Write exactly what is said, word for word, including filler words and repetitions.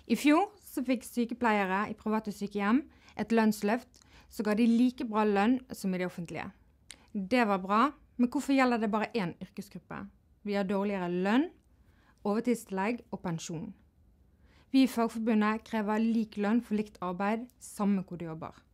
I fjor så fikk sykepleiere i private sykehjem et lønnsløft, så ga de like bra lønn som i det offentlige. Det var bra, men hvorfor gjelder det bare én yrkesgruppe? Vi har dårligere lønn, overtidstillegg og pensjon. Vi i Fagforbundet krever lik lønn for likt arbeid, samme hvor du jobber.